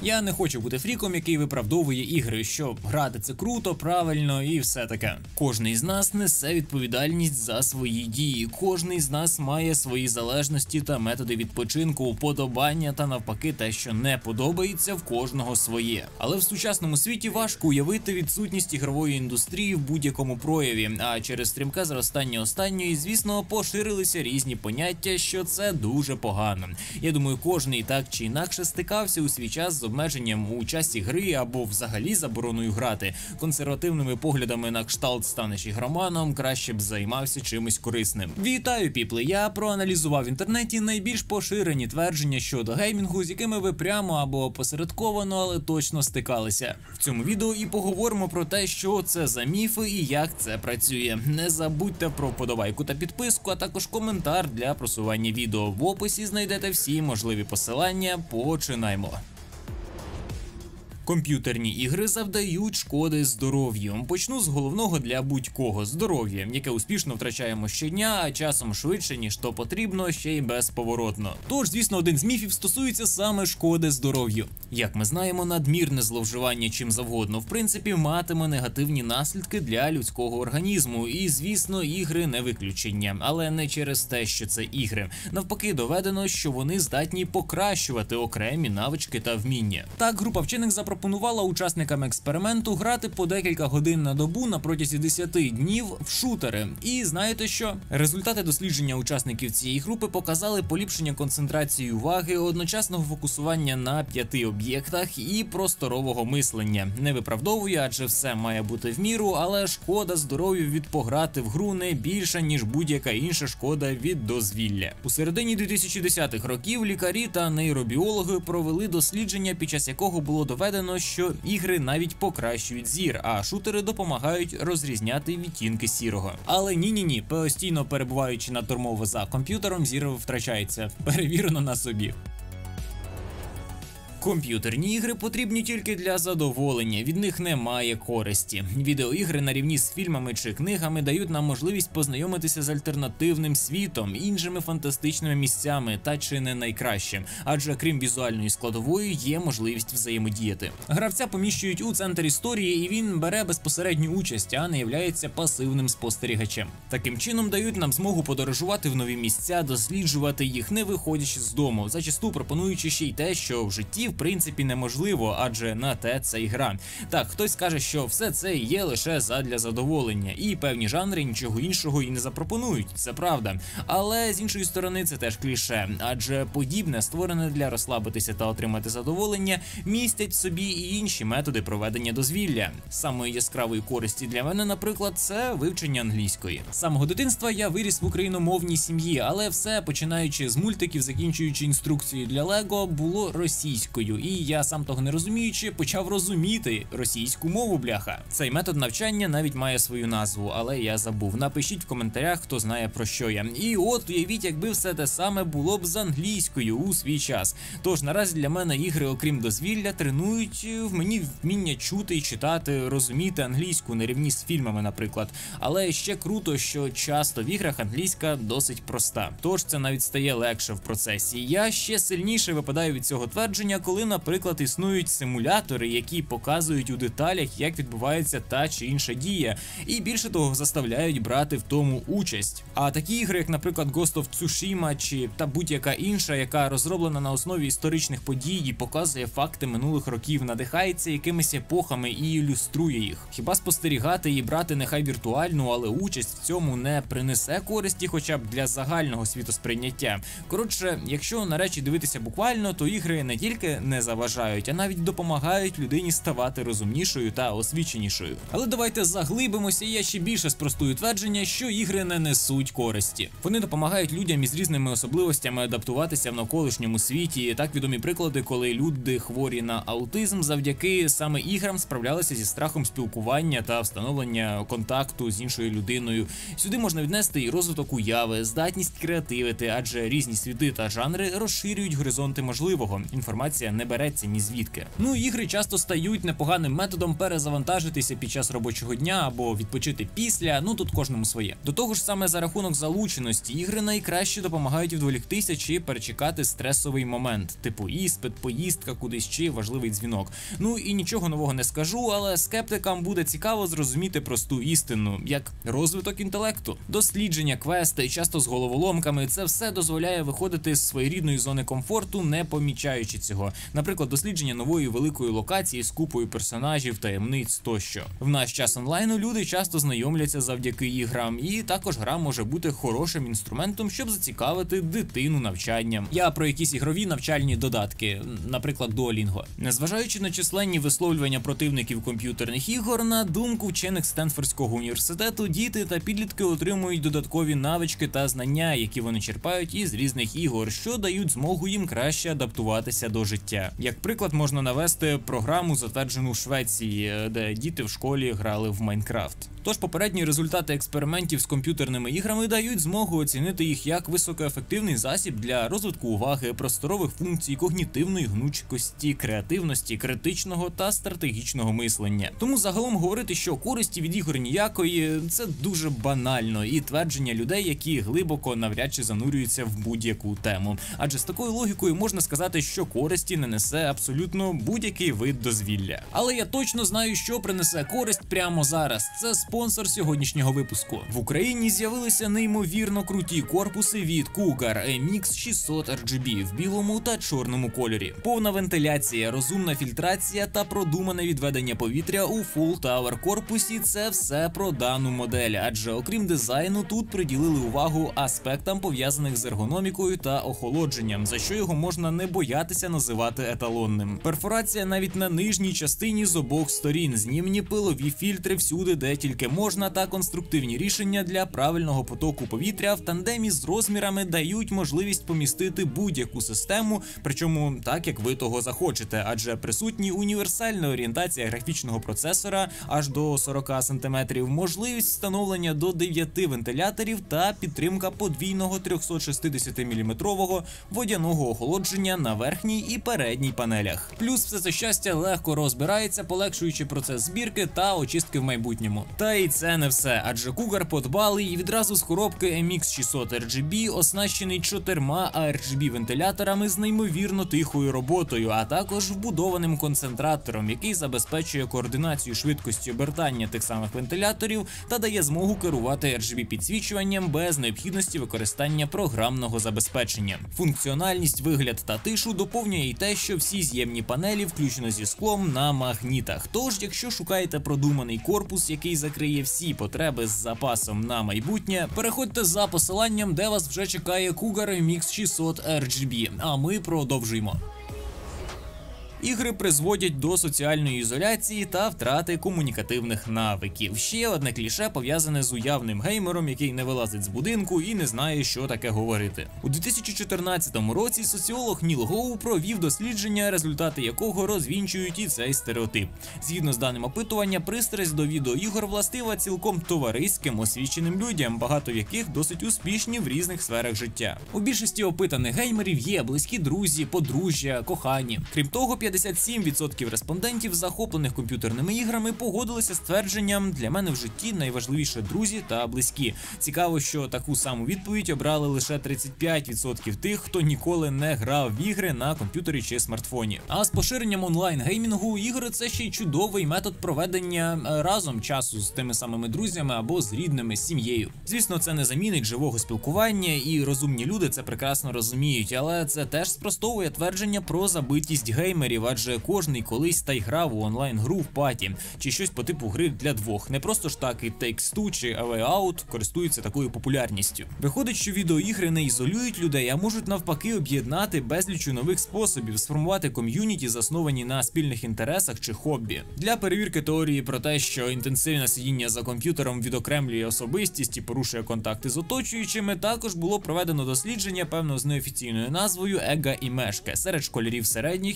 Я не хочу бути фріком, який виправдовує ігри, що грати це круто, правильно і все таке. Кожний з нас несе відповідальність за свої дії, кожний з нас має свої залежності та методи відпочинку, уподобання та навпаки те, що не подобається, в кожного своє. Але в сучасному світі важко уявити відсутність ігрової індустрії в будь-якому прояві, а через стрімке зростання останньої, звісно, поширилися різні поняття, що це дуже погано. Я думаю, кожний так чи інакше стикався у свій час з обмеженням у часі гри або взагалі забороною грати, консервативними поглядами на кшталт станеш ігроманом, краще б займався чимось корисним. Вітаю, піпли! Я проаналізував в інтернеті найбільш поширені твердження щодо геймінгу, з якими ви прямо або посередковано, але точно стикалися. В цьому відео і поговоримо про те, що це за міфи і як це працює. Не забудьте про вподобайку та підписку, а також коментар для просування відео. В описі знайдете всі можливі посилання. Починаємо. Комп'ютерні ігри завдають шкоди здоров'ю. Почну з головного для будь-кого – здоров'я, яке успішно втрачаємо щодня, а часом швидше, ніж то потрібно, ще й безповоротно. Тож, звісно, один з міфів стосується саме шкоди здоров'ю. Як ми знаємо, надмірне зловживання чим завгодно, в принципі, матиме негативні наслідки для людського організму. І, звісно, ігри не виключення. Але не через те, що це ігри. Навпаки, доведено, що вони здатні покращувати окремі навички та вміння. Так, група вчених запропонувала учасникам експерименту грати по декілька годин на добу на протязі 10 днів в шутери. І знаєте що? Результати дослідження учасників цієї групи показали поліпшення концентрації уваги, одночасного фокусування на 5 об'єктах і просторового мислення. Не виправдовую, адже все має бути в міру, але шкода здоров'ю від пограти в гру не більша, ніж будь-яка інша шкода від дозвілля. У середині 2010-х років лікарі та нейробіологи провели дослідження, під час якого було доведено, що ігри навіть покращують зір, а шутери допомагають розрізняти відтінки сірого. Але ні, постійно перебуваючи на турмово за комп'ютером, зір втрачається. Перевірено на собі. Комп'ютерні ігри потрібні тільки для задоволення, від них немає користі. Відеоігри на рівні з фільмами чи книгами дають нам можливість познайомитися з альтернативним світом, іншими фантастичними місцями та чи не найкраще, адже крім візуальної складової є можливість взаємодіяти. Гравця поміщують у центр історії і він бере безпосередню участь, а не являється пасивним спостерігачем. Таким чином дають нам змогу подорожувати в нові місця, досліджувати їх, не виходячи з дому, зачасту пропонуючи ще й те, що в житті в принципі неможливо, адже на те це і гра. Так, хтось каже, що все це є лише задля задоволення, і певні жанри нічого іншого і не запропонують, це правда. Але з іншої сторони це теж кліше, адже подібне, створене для розслабитися та отримати задоволення, містять в собі і інші методи проведення дозвілля. Самої яскравої користі для мене, наприклад, це вивчення англійської. З самого дитинства я виріс в україномовній сім'ї, але все, починаючи з мультиків, закінчуючи інструкцією для Лего, було російською. І я, сам того не розуміючи, почав розуміти російську мову, бляха. Цей метод навчання навіть має свою назву, але я забув. Напишіть в коментарях, хто знає про що я. І от уявіть, якби все те саме було б з англійською у свій час. Тож наразі для мене ігри, окрім дозвілля, тренують в мені вміння чути і читати, розуміти англійську на рівні з фільмами, наприклад. Але ще круто, що часто в іграх англійська досить проста. Тож це навіть стає легше в процесі. Я ще сильніше випадаю від цього твердження, коли, наприклад, існують симулятори, які показують у деталях, як відбувається та чи інша дія, і більше того заставляють брати в тому участь. А такі ігри, як, наприклад, Ghost of Tsushima чи та будь-яка інша, яка розроблена на основі історичних подій і показує факти минулих років, надихається якимись епохами і ілюструє їх. Хіба спостерігати і брати нехай віртуальну, але участь в цьому не принесе користі хоча б для загального світосприйняття? Коротше, якщо на речі дивитися буквально, то ігри не тільки не заважають, а навіть допомагають людині ставати розумнішою та освіченішою. Але давайте заглибимося, і я ще більше спростую твердження, що ігри не несуть користі. Вони допомагають людям із різними особливостями адаптуватися в навколишньому світі. Так відомі приклади, коли люди хворі на аутизм завдяки саме іграм справлялися зі страхом спілкування та встановлення контакту з іншою людиною. Сюди можна віднести і розвиток уяви, здатність креативити, адже різні світи та жанри розширюють горизонти можливого. Інформація мотивація не береться ні звідки. Ну, ігри часто стають непоганим методом перезавантажитися під час робочого дня або відпочити після, ну тут кожному своє. До того ж, саме за рахунок залученості ігри найкраще допомагають відволіктися чи перечекати стресовий момент, типу іспит, поїздка кудись чи важливий дзвінок. Ну і нічого нового не скажу, але скептикам буде цікаво зрозуміти просту істину, як розвиток інтелекту. Дослідження, квести, часто з головоломками – це все дозволяє виходити з своєрідної зони комфорту, не помічаючи цього. Наприклад, дослідження нової великої локації з купою персонажів, таємниць тощо. В наш час онлайну люди часто знайомляться завдяки іграм, і також гра може бути хорошим інструментом, щоб зацікавити дитину навчанням. Я про якісь ігрові навчальні додатки, наприклад, Duolingo. Незважаючи на численні висловлювання противників комп'ютерних ігор, на думку вчених Стенфордського університету, діти та підлітки отримують додаткові навички та знання, які вони черпають із різних ігор, що дають змогу їм краще адаптуватися до життя. Як приклад можна навести програму, затверджену в Швеції, де діти в школі грали в Майнкрафт. Тож попередні результати експериментів з комп'ютерними іграми дають змогу оцінити їх як високоефективний засіб для розвитку уваги, просторових функцій, когнітивної гнучкості, креативності, критичного та стратегічного мислення. Тому загалом говорити, що користі від ігор ніякої – це дуже банально і твердження людей, які глибоко навряд чи занурюються в будь-яку тему. Адже з такою логікою можна сказати, що користі не несе абсолютно будь-який вид дозвілля. Але я точно знаю, що принесе користь прямо зараз. Це спонсор сьогоднішнього випуску. В Україні з'явилися неймовірно круті корпуси від Cougar MX 600 RGB в білому та чорному кольорі. Повна вентиляція, розумна фільтрація та продумане відведення повітря у Full Tower корпусі – це все про дану модель, адже окрім дизайну тут приділили увагу аспектам, пов'язаних з ергономікою та охолодженням, за що його можна не боятися називати еталонним. Перфорація навіть на нижній частині з обох сторін, знімні пилові фільтри всюди, де тільки можна, та конструктивні рішення для правильного потоку повітря в тандемі з розмірами дають можливість помістити будь-яку систему, причому так, як ви того захочете, адже присутні універсальна орієнтація графічного процесора аж до 40 см, можливість встановлення до 9 вентиляторів та підтримка подвійного 360-мм водяного охолодження на верхній і передній панелях. Плюс все це щастя легко розбирається, полегшуючи процес збірки та очистки в майбутньому. Та і це не все, адже Cougar подбали і відразу з коробки MX 600 RGB оснащений 4 ARGB вентиляторами з неймовірно тихою роботою, а також вбудованим концентратором, який забезпечує координацію швидкості обертання тих самих вентиляторів та дає змогу керувати RGB підсвічуванням без необхідності використання програмного забезпечення. Функціональність, вигляд та тишу доповнює і те, що всі з'ємні панелі включено зі склом на магнітах. Тож, якщо шукаєте продуманий корпус, який закриє всі потреби з запасом на майбутнє, переходьте за посиланням, де вас вже чекає Cougar MX 600 RGB. А ми продовжуємо. Ігри призводять до соціальної ізоляції та втрати комунікативних навиків. Ще одне кліше пов'язане з уявним геймером, який не вилазить з будинку і не знає, що таке говорити. У 2014 році соціолог Ніл Гоу провів дослідження, результати якого розвінчують і цей стереотип. Згідно з даним опитування, пристрасть до відеоігор властива цілком товариським, освіченим людям, багато яких досить успішні в різних сферах життя. У більшості опитаних геймерів є близькі друзі, подружжя, кохані. Крім того, 57% респондентів, захоплених комп'ютерними іграми, погодилися з твердженням «для мене в житті найважливіше друзі та близькі». Цікаво, що таку саму відповідь обрали лише 35% тих, хто ніколи не грав в ігри на комп'ютері чи смартфоні. А з поширенням онлайн-геймінгу ігри – це ще й чудовий метод проведення разом часу з тими самими друзями або з рідними, з сім'єю. Звісно, це не замінить живого спілкування, і розумні люди це прекрасно розуміють, але це теж спростовує твердження про забитість геймерів, адже кожний колись та й грав у онлайн-гру в паті, чи щось по типу гри для двох. Не просто ж так і Takes-Two чи A Way Out користуються такою популярністю. Виходить, що відеоігри не ізолюють людей, а можуть навпаки об'єднати безлічу нових способів, сформувати ком'юніті, засновані на спільних інтересах чи хобі. Для перевірки теорії про те, що інтенсивне сидіння за комп'ютером відокремлює особистість і порушує контакти з оточуючими, також було проведено дослідження, певно з неофіційною назвою «Ега і мешка» серед школярів середніх і старших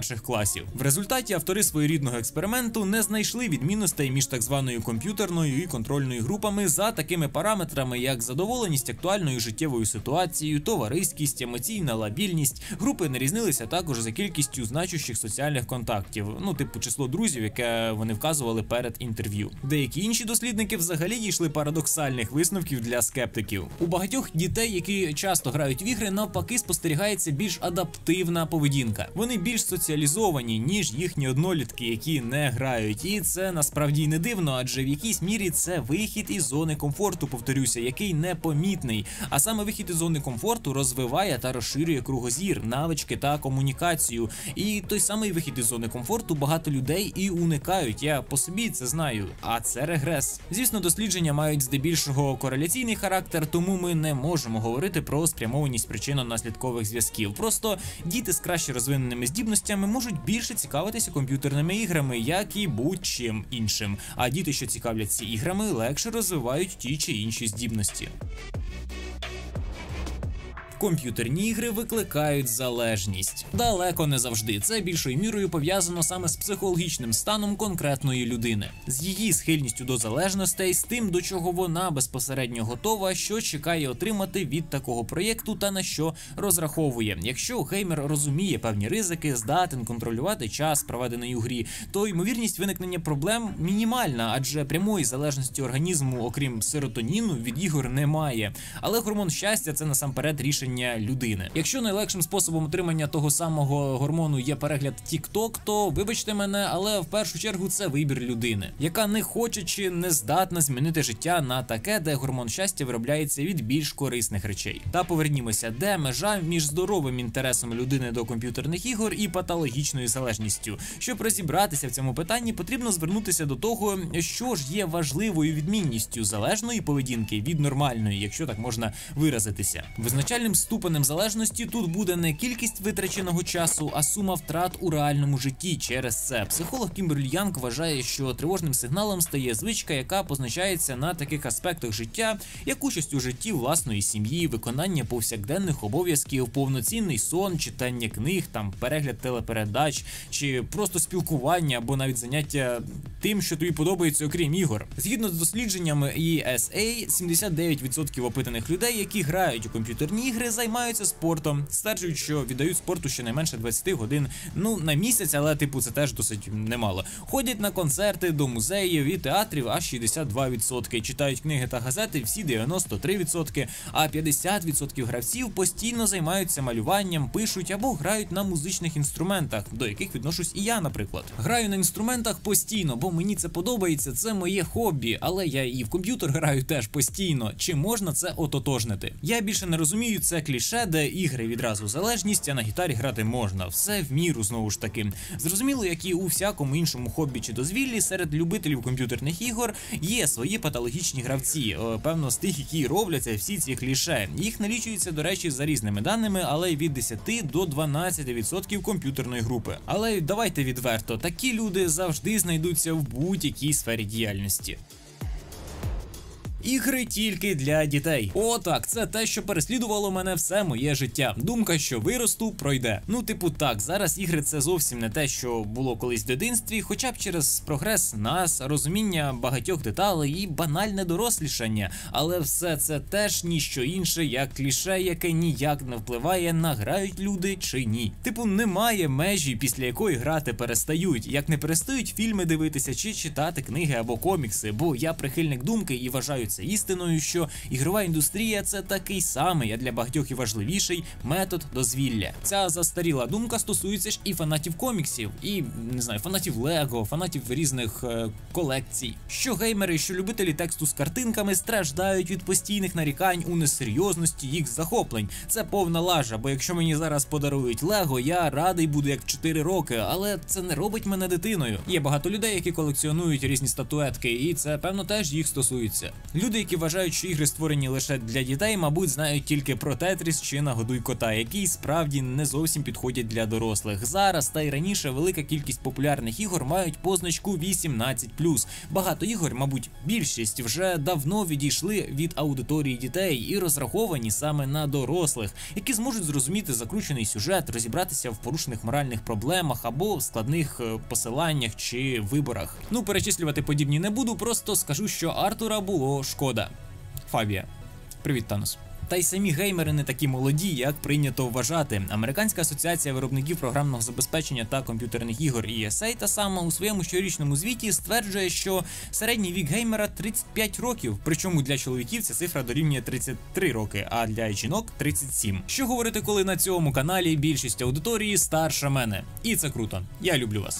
старших класів. В результаті автори своєрідного експерименту не знайшли відмінностей між так званою комп'ютерною і контрольною групами за такими параметрами, як задоволеність актуальною життєвою ситуацією, товариськість, емоційна лабільність. Групи не різнилися також за кількістю значущих соціальних контактів, типу число друзів, яке вони вказували перед інтерв'ю. Деякі інші дослідники взагалі дійшли парадоксальних висновків для скептиків. У багатьох дітей, які часто грають в ігри, навпаки спостерігається більш адаптивна поведінка. Вони більш соціалізовані, ніж їхні однолітки, які не грають. І це насправді не дивно, адже в якійсь мірі це вихід із зони комфорту, повторюся, який непомітний. А саме вихід із зони комфорту розвиває та розширює кругозір, навички та комунікацію. І той самий вихід із зони комфорту багато людей і уникають. Я по собі це знаю, а це регрес. Звісно, дослідження мають здебільшого кореляційний характер, тому ми не можемо говорити про спрямованість причинно-наслідкових зв'язків. Просто діти з краще розвиненими здібностями можуть більше цікавитися комп'ютерними іграми, як і будь-чим іншим. А діти, що цікавляться іграми, легше розвивають ті чи інші здібності. Комп'ютерні ігри викликають залежність. Далеко не завжди. Це більшою мірою пов'язано саме з психологічним станом конкретної людини, з її схильністю до залежностей, з тим, до чого вона безпосередньо готова, що чекає отримати від такого проєкту та на що розраховує. Якщо геймер розуміє певні ризики, здатен контролювати час, проведений у грі, то ймовірність виникнення проблем мінімальна, адже прямої залежності організму, окрім серотоніну, від ігор немає. Але гормон щастя – це насамперед рішення людини. Якщо найлегшим способом отримання того самого гормону є перегляд TikTok, то вибачте мене, але в першу чергу це вибір людини, яка не хоче чи не здатна змінити життя на таке, де гормон щастя виробляється від більш корисних речей. Та повернімося, де межа між здоровим інтересом людини до комп'ютерних ігор і патологічною залежністю. Щоб розібратися в цьому питанні, потрібно звернутися до того, що ж є важливою відмінністю залежної поведінки від нормальної, якщо так можна виразитися. Визначальним ступенем залежності тут буде не кількість витраченого часу, а сума втрат у реальному житті через це. Психолог Кімберлі Янг вважає, що тривожним сигналом стає звичка, яка позначається на таких аспектах життя, як участь у житті власної сім'ї, виконання повсякденних обов'язків, повноцінний сон, читання книг, перегляд телепередач, чи просто спілкування або навіть заняття тим, що тобі подобається, окрім ігор. Згідно з дослідженнями ESA, 79% опитаних людей, які грають у комп'ютерні ігри, займаються спортом, стверджують, що віддають спорту щонайменше 20 годин, на місяць, але це теж досить немало. Ходять на концерти, до музеїв і театрів аж 62%, читають книги та газети всі 93%, а 50% гравців постійно займаються малюванням, пишуть або грають на музичних інструментах, до яких відношусь і я, наприклад. Граю на інструментах постійно, бо мені це подобається, це моє хобі, але я і в комп'ютер граю теж постійно. Чи можна це ототожнити? Я більше не розумію це кліше, де ігри відразу залежність, а на гітарі грати можна. Все в міру, знову ж таки. Зрозуміло, як і у всякому іншому хобі чи дозвіллі, серед любителів комп'ютерних ігор є свої патологічні гравці, певно з тих, які робляться всі ці кліше. Їх налічується, до речі, за різними даними, але від 10 до 12% комп'ютерної групи. Але давайте відверто, такі люди завжди знайдуться в будь-якій сфері діяльності. Ігри тільки для дітей. О, так, це те, що переслідувало мене все моє життя. Думка, що виросту, пройде. Так, зараз ігри це зовсім не те, що було колись в дитинстві, хоча б через прогрес нас, розуміння багатьох деталей і банальне дорослішання. Але все це теж ніщо інше, як кліше, яке ніяк не впливає на грають люди чи ні. Немає межі, після якої грати перестають, як не перестають фільми дивитися чи читати книги або комікси, бо я прихильник думки і вважаю це істиною, що ігрова індустрія – це такий самий, а для багатьох і важливіший метод дозвілля. Ця застаріла думка стосується ж і фанатів коміксів, і, фанатів Лего, фанатів різних колекцій. Що геймери, що любителі тексту з картинками страждають від постійних нарікань у несерйозності їх захоплень. Це повна лажа, бо якщо мені зараз подарують Лего, я радий буду як 4 роки, але це не робить мене дитиною. Є багато людей, які колекціонують різні статуетки, і це, певно, теж їх стосується. Люди, які вважають, що ігри створені лише для дітей, мабуть, знають тільки про Тетріс чи Нагодуй кота, які справді не зовсім підходять для дорослих. Зараз та й раніше велика кількість популярних ігор мають позначку 18+. Багато ігор, мабуть, більшість вже давно відійшли від аудиторії дітей і розраховані саме на дорослих, які зможуть зрозуміти закручений сюжет, розібратися в порушених моральних проблемах або складних посиланнях чи виборах. Ну, перечислювати подібні не буду, просто скажу, що Артура було шкода. Фабія. Привіт, Танос. Та й самі геймери не такі молоді, як прийнято вважати. Американська асоціація виробників програмного забезпечення та комп'ютерних ігор ESA та сама у своєму щорічному звіті стверджує, що середній вік геймера 35 років, причому для чоловіків ця цифра дорівнює 33 роки, а для жінок 37. Що говорити, коли на цьому каналі більшість аудиторії старша мене. І це круто. Я люблю вас.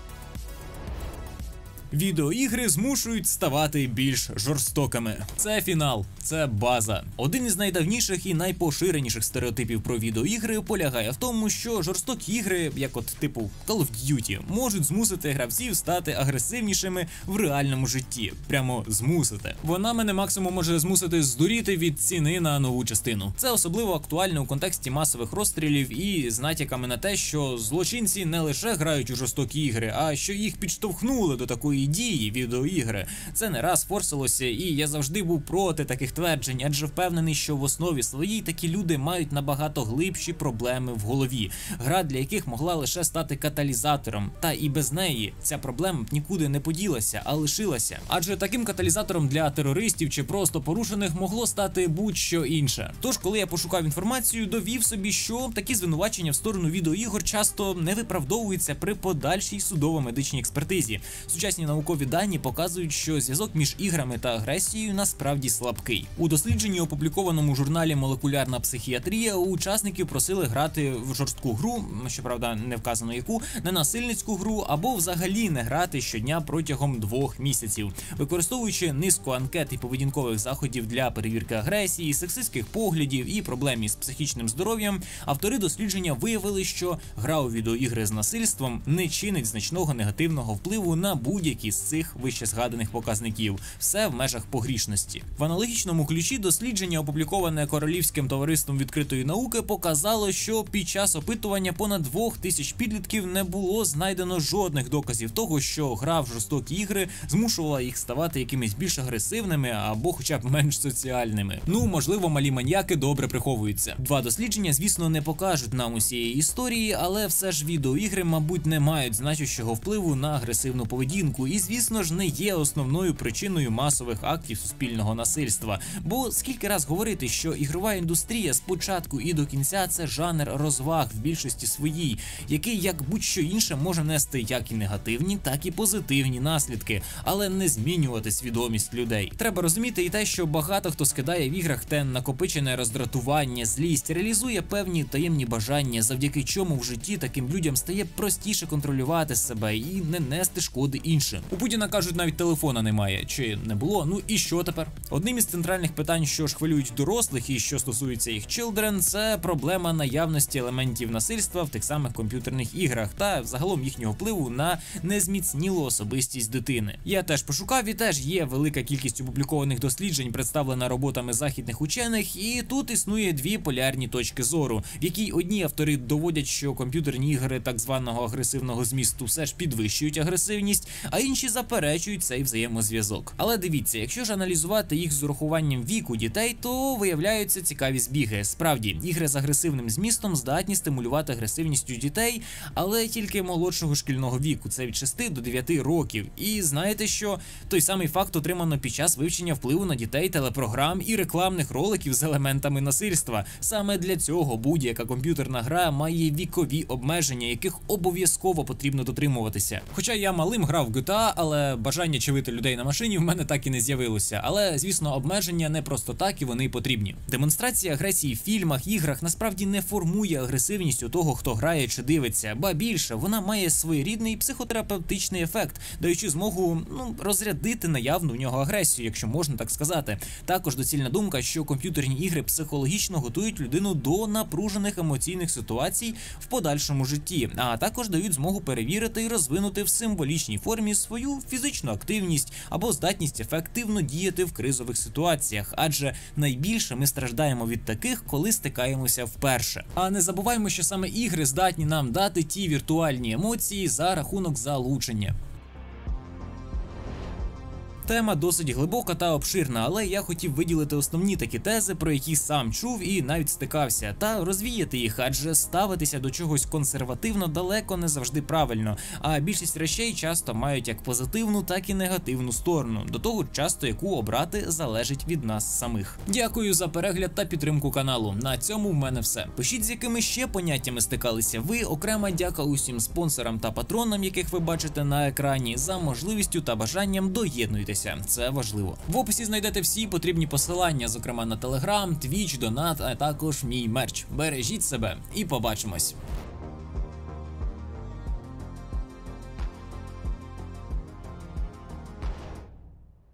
Відеоігри змушують ставати більш жорстокими. Це фінал, це база. Один із найдавніших і найпоширеніших стереотипів про відеоігри полягає в тому, що жорстокі ігри, як от типу Call of Duty, можуть змусити гравців стати агресивнішими в реальному житті. Прямо змусити. Вона мене максимум може змусити здуріти від ціни на нову частину. Це особливо актуально у контексті масових розстрілів і з натяками на те, що злочинці не лише грають у жорстокі ігри, а що їх підштовхнули до такої дії відеоігри. Це не раз форсилося, і я завжди був проти таких тверджень, адже впевнений, що в основі своїй такі люди мають набагато глибші проблеми в голові, гра для яких могла лише стати каталізатором, та і без неї ця проблема б нікуди не поділася, а лишилася. Адже таким каталізатором для терористів чи просто порушених могло стати будь-що інше. Тож, коли я пошукав інформацію, довів собі, що такі звинувачення в сторону відеоігор часто не виправдовуються при подальшій судово-медичній експертизі. Сучасні наукові дані показують, що зв'язок між іграми та агресією насправді слабкий. У дослідженні, опублікованому в журналі «Молекулярна психіатрія», учасників просили грати в жорстку гру, щоправда не вказано яку, ненасильницьку гру або взагалі не грати щодня протягом 2 місяців. Використовуючи низку анкет і поведінкових заходів для перевірки агресії, сексистських поглядів і проблем із психічним здоров'ям, автори дослідження виявили, що гра у відеоігри з насильством не чинить значного негативного впливу на будь-які з цих вище згаданих показників. Все в межах погрішності. В аналогічному ключі дослідження, опубліковане Королівським товариством відкритої науки, показало, що під час опитування понад 2000 підлітків не було знайдено жодних доказів того, що гра в жорстокі ігри змушувала їх ставати якимись більш агресивними або хоча б менш соціальними. Ну, можливо, малі маньяки добре приховуються. 2 дослідження, звісно, не покажуть нам усієї історії, але все ж відеоігри, мабуть, не мають значущого впливу на агресивну поведінку і, звісно ж, не є основною причиною масових актів суспільного насильства. Бо скільки раз говорити, що ігрова індустрія з початку і до кінця – це жанр розваг в більшості своїй, який, як будь-що інше, може нести як і негативні, так і позитивні наслідки, але не змінювати свідомість людей. Треба розуміти і те, що багато хто скидає в іграх те накопичене роздратування, злість, реалізує певні таємні бажання, завдяки чому в житті таким людям стає простіше контролювати себе і не нести шкоди іншим. У Путіна, кажуть, навіть телефона немає, чи не було, ну і що тепер? Одним із центральних питань, що ж хвилюють дорослих і що стосується їх children, це проблема наявності елементів насильства в тих самих комп'ютерних іграх та загалом їхнього впливу на незміцнілу особистість дитини. Я теж пошукав, і теж є велика кількість опублікованих досліджень, представлена роботами західних учених, і тут існує 2 полярні точки зору, в якій одні автори доводять, що комп'ютерні ігри так званого агресивного змісту все ж підвищують агресивність, а інші заперечують цей взаємозв'язок. Але дивіться, якщо ж аналізувати їх з урахуванням віку дітей, то виявляються цікаві збіги. Справді, ігри з агресивним змістом здатні стимулювати агресивність у дітей, але тільки молодшого шкільного віку, це від 6 до 9 років. І знаєте що? Той самий факт отримано під час вивчення впливу на дітей телепрограм і рекламних роликів з елементами насильства. Саме для цього будь-яка комп'ютерна гра має вікові обмеження, яких обов'язково потрібно дотримуватися. Хоча я малим грав в GTA, але бажання чивити людей на машині в мене так і не з'явилося. Але, звісно, обмеження не просто так і вони потрібні. Демонстрація агресії в фільмах, іграх насправді не формує агресивність у того, хто грає чи дивиться, ба більше, вона має своєрідний психотерапевтичний ефект, даючи змогу розрядити наявну в нього агресію, якщо можна так сказати. Також доцільна думка, що комп'ютерні ігри психологічно готують людину до напружених емоційних ситуацій в подальшому житті, а також дають змогу перевірити і розвинути в символічній формі свою фізичну активність або здатність ефективно діяти в кризових ситуаціях, адже найбільше ми страждаємо від таких, коли стикаємося вперше. А не забуваємо, що саме ігри здатні нам дати ті віртуальні емоції за рахунок залучення. Тема досить глибока та обширна, але я хотів виділити основні такі тези, про які сам чув і навіть стикався, та розвіяти їх, адже ставитися до чогось консервативно далеко не завжди правильно, а більшість речей часто мають як позитивну, так і негативну сторону, до того часто яку обрати залежить від нас самих. Дякую за перегляд та підтримку каналу. На цьому в мене все. Пишіть, з якими ще поняттями стикалися ви, окрема дяка усім спонсорам та патронам, яких ви бачите на екрані, за можливістю та бажанням доєднуйтесь. Це важливо. В описі знайдете всі потрібні посилання, зокрема на Telegram, Twitch, Донат, а також мій мерч. Бережіть себе і побачимось.